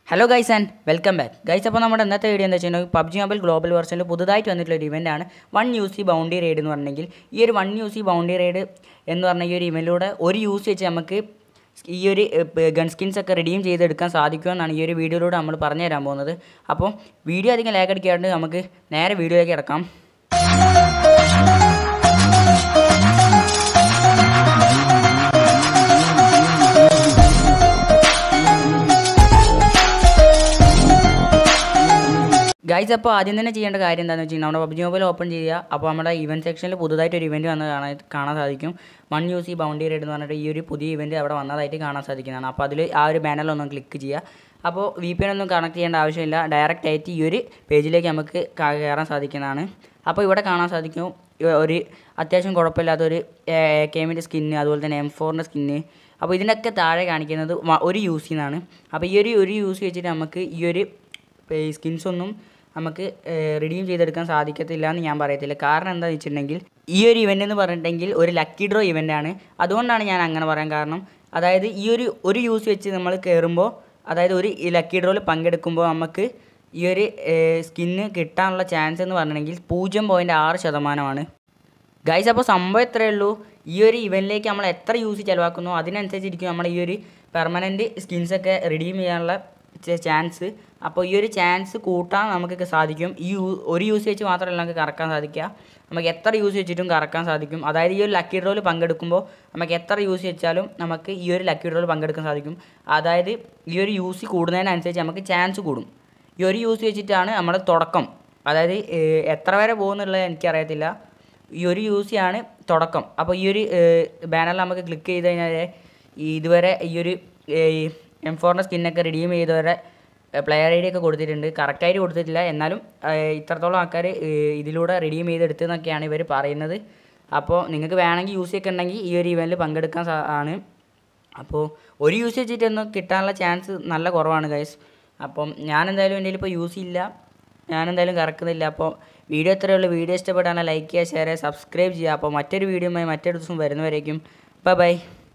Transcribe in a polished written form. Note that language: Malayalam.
Hello guys and welcome back guys. അപ്പോൾ നമ്മുടെ ഇന്നത്തെ വീഡിയോ എന്താ വെച്ചാൽ പബ്ജി മൊബൈൽ ഗ്ലോബൽ വെർഷനിൽ പുതുതായിട്ട് വന്നിട്ടുള്ള ഒരു ഇവൻ്റാണ് 1 UC ബൗണ്ടി റെയ്ഡ് എന്ന് പറഞ്ഞെങ്കിൽ ഈ ഒരു 1 UC ബൗണ്ടി റെയ്ഡ് എന്ന് പറഞ്ഞ ഈ ഒരു ഇവൻറ്റിലൂടെ ഒരു യൂസ് വെച്ച് നമുക്ക് ഈ ഒരു ഗൺ സ്കിൻസ് ഒക്കെ റിഡീം ചെയ്തെടുക്കാൻ സാധിക്കുമെന്നാണ് ഈ ഒരു വീഡിയോയിലൂടെ നമ്മൾ പറഞ്ഞു തരാൻ പോകുന്നത്. അപ്പോൾ വീഡിയോ അധികം ലാഗ് അടിക്കാണ്ട് നമുക്ക് നേരെ വീഡിയോയിലേക്ക് കിടക്കാം. ഗൈസ്, അപ്പോൾ ആദ്യം തന്നെ ചെയ്യേണ്ട കാര്യം എന്താണെന്ന് വെച്ച് കഴിഞ്ഞാൽ നമ്മുടെ പബ്ജി മൊബൈൽ ഓപ്പൺ ചെയ്യുക. അപ്പോൾ നമ്മുടെ ഇവൻറ്റ് സെക്ഷനിൽ പുതുതായിട്ട് ഒരു ഇവൻറ്റ് വന്ന് കാണാൻ സാധിക്കും. 1 UC ബൗണ്ടി റെയ്ഡ് എന്ന് പറഞ്ഞിട്ട് ഈ ഒരു പുതിയ ഇവൻറ്റ് അവിടെ വന്നതായിട്ട് കാണാൻ സാധിക്കുന്നതാണ്. അപ്പോൾ അതിൽ ആ ഒരു ബാനറിലൊന്നും ക്ലിക്ക് ചെയ്യുക. അപ്പോൾ VPN ഒന്നും കണക്ട് ചെയ്യേണ്ട ആവശ്യമില്ല, ഡയറക്റ്റ് ആയിട്ട് ഈ ഒരു പേജിലേക്ക് നമുക്ക് കയറാൻ സാധിക്കുന്നതാണ്. അപ്പോൾ ഇവിടെ കാണാൻ സാധിക്കും ഒരു അത്യാവശ്യം കുഴപ്പമില്ലാത്തൊരു AKMൻ്റെ സ്കിന്ന്, അതുപോലെ തന്നെ M4ൻ്റെ സ്കിന്ന്. അപ്പോൾ ഇതിനൊക്കെ താഴെ കാണിക്കുന്നത് 1 UC എന്നാണ്. അപ്പോൾ ഈ ഒരു UC വെച്ചിട്ട് നമുക്ക് ഈ ഒരു സ്കിൻസൊന്നും നമുക്ക് റിഡീം ചെയ്തെടുക്കാൻ സാധിക്കത്തില്ല എന്ന് ഞാൻ പറയത്തില്ല. കാരണം എന്താണെന്ന് വെച്ചിട്ടുണ്ടെങ്കിൽ ഈ ഒരു ഇവൻ്റ് എന്ന് പറഞ്ഞിട്ടുണ്ടെങ്കിൽ ഒരു ലക്കി ഡ്രോ ഇവൻ്റാണ്. അതുകൊണ്ടാണ് ഞാൻ അങ്ങനെ പറയാൻ കാരണം. അതായത് ഈ ഒരു യൂസ് വെച്ച് നമ്മൾ കയറുമ്പോൾ, അതായത് ഒരു ലക്കി ഡ്രോയിൽ പങ്കെടുക്കുമ്പോൾ നമുക്ക് ഈ ഒരു സ്കിന്ന് കിട്ടാനുള്ള ചാൻസ് എന്ന് പറഞ്ഞിട്ടുണ്ടെങ്കിൽ 0.6%. ഗൈസ്, അപ്പോൾ സംഭവം എത്രയേ ഉള്ളൂ. ഈ ഒരു ഇവൻറ്റിലേക്ക് നമ്മൾ എത്ര യൂസ് ചിലവാക്കുന്നു അതിനനുസരിച്ചിരിക്കും നമ്മൾ ഈ ഒരു പെർമനൻറ്റ് സ്കിൻസൊക്കെ റിഡീം ചെയ്യാനുള്ള ചാൻസ്. അപ്പോൾ ഈ ഒരു ചാൻസ് കൂട്ടാൻ നമുക്ക് സാധിക്കും. ഒരു യൂസ് വെച്ച് മാത്രമല്ല നമുക്ക് കറക്കാൻ സാധിക്കുക, നമുക്ക് എത്ര യൂസ് വെച്ചിട്ടും കറക്കാൻ സാധിക്കും. അതായത് ഈ ഒരു ലക്കി ഡ്രോയിൽ പങ്കെടുക്കുമ്പോൾ നമുക്ക് എത്ര യൂസ് വെച്ചാലും നമുക്ക് ഈ ഒരു ലക്കി ഡ്രോയിൽ പങ്കെടുക്കാൻ സാധിക്കും. അതായത് ഈ ഒരു യൂസ് കൂടുന്നതിനനുസരിച്ച് നമുക്ക് ചാൻസ് കൂടും. ഈ ഒരു യൂസ് വെച്ചിട്ടാണ് നമ്മുടെ തുടക്കം. അതായത് എത്ര വരെ പോകുന്നുള്ളത് എനിക്കറിയത്തില്ല. ഈ ഒരു യൂസിയാണ് തുടക്കം. അപ്പോൾ ഈ ഒരു ബാനറിൽ നമുക്ക് ക്ലിക്ക് ചെയ്ത് കഴിഞ്ഞാൽ ഇതുവരെ ഈ ഒരു M4ൻ്റെ സ്കിന്നൊക്കെ റിഡീം ചെയ്തവരെ പ്ലെയർ ID ഒക്കെ കൊടുത്തിട്ടുണ്ട്. കറക്റ്റായിട്ട് കൊടുത്തിട്ടില്ല, എന്നാലും ഇത്രത്തോളം ആൾക്കാർ ഇതിലൂടെ റിഡീം ചെയ്തെടുത്തെന്നൊക്കെയാണ് ഇവർ പറയുന്നത്. അപ്പോൾ നിങ്ങൾക്ക് വേണമെങ്കിൽ യൂസ് ഒക്കെ ഉണ്ടെങ്കിൽ ഈ ഒരു ഇവൻറ്റിൽ പങ്കെടുക്കാൻ ആണ്. അപ്പോൾ ഒരു യൂസ് വെച്ചിട്ടൊന്നും കിട്ടാനുള്ള ചാൻസ് നല്ല കുറവാണ് ഗൈസ്. അപ്പം ഞാനെന്തായാലും എൻ്റെ ഇപ്പോൾ യൂസ് ഇല്ല, ഞാനെന്തായാലും കറക്കുന്നില്ല. അപ്പോൾ വീഡിയോ ഇത്രയേ ഉള്ളൂ. വീഡിയോ ഇഷ്ടപ്പെട്ടാൽ ലൈക്ക് ചെയ്യുക, ഷെയർ ചെയ്യുക, സബ്സ്ക്രൈബ് ചെയ്യുക. അപ്പോൾ മറ്റൊരു വീഡിയോയുമായി മറ്റൊരു ദിവസം വരുന്നവരേക്കും ബൈ.